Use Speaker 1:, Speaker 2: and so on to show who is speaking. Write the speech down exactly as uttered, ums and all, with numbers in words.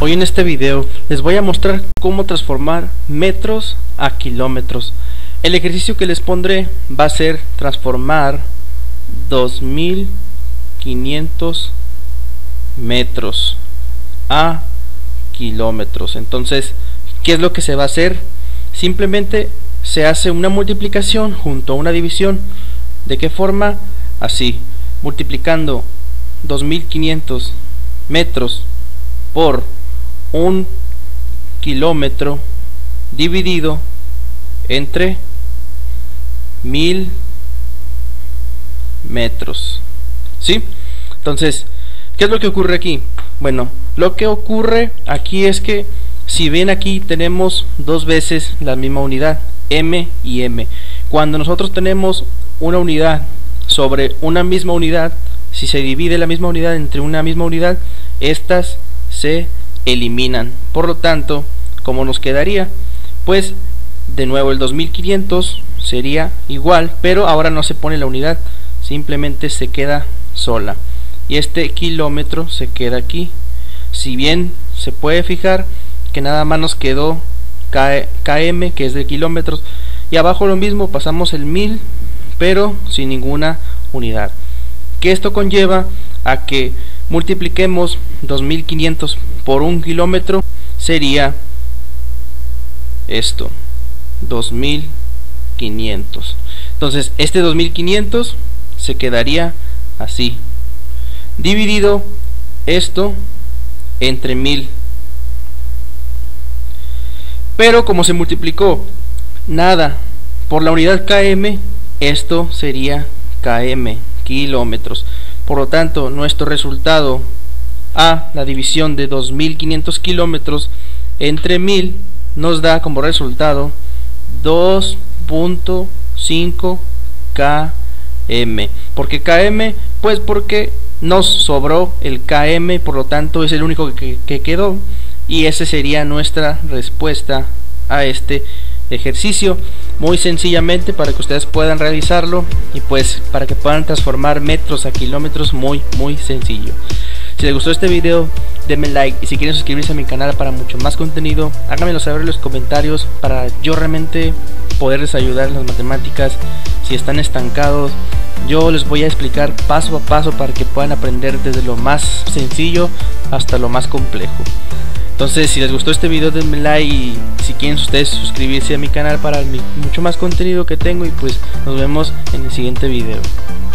Speaker 1: Hoy en este video les voy a mostrar cómo transformar metros a kilómetros. El ejercicio que les pondré va a ser transformar dos mil quinientos metros a kilómetros. Entonces, ¿qué es lo que se va a hacer? Simplemente se hace una multiplicación junto a una división. ¿De qué forma? Así, multiplicando dos mil quinientos metros por un kilómetro dividido entre mil metros. ¿Sí? Entonces, ¿qué es lo que ocurre aquí? Bueno, lo que ocurre aquí es que si ven, aquí tenemos dos veces la misma unidad, m y m. Cuando nosotros tenemos una unidad sobre una misma unidad, si se divide la misma unidad entre una misma unidad, estas se eliminan. Por lo tanto, ¿cómo nos quedaría? Pues de nuevo el dos mil quinientos sería igual, pero ahora no se pone la unidad, simplemente se queda sola. Y este kilómetro se queda aquí. Si bien se puede fijar que nada más nos quedó km, que es de kilómetros, y abajo lo mismo, pasamos el mil, pero sin ninguna unidad. Que esto conlleva a que multipliquemos dos mil quinientos por un kilómetro, sería esto, dos mil quinientos. Entonces este dos mil quinientos se quedaría así, dividido esto entre mil. Pero como se multiplicó nada por la unidad km, esto sería km, kilómetros. Por lo tanto, nuestro resultado a la división de dos mil quinientos kilómetros entre mil nos da como resultado dos punto cinco km. ¿Por qué km? Pues porque nos sobró el km, por lo tanto es el único que, que quedó, y esa sería nuestra respuesta a este ejercicio. Muy sencillamente, para que ustedes puedan realizarlo y pues para que puedan transformar metros a kilómetros, muy muy sencillo. Si les gustó este video, denme like, y si quieren suscribirse a mi canal para mucho más contenido, háganmelo saber en los comentarios para yo realmente poderles ayudar en las matemáticas. Si están estancados, yo les voy a explicar paso a paso para que puedan aprender desde lo más sencillo hasta lo más complejo. Entonces, si les gustó este video, denme like, y si quieren ustedes suscribirse a mi canal para mi, mucho más contenido que tengo, y pues nos vemos en el siguiente video.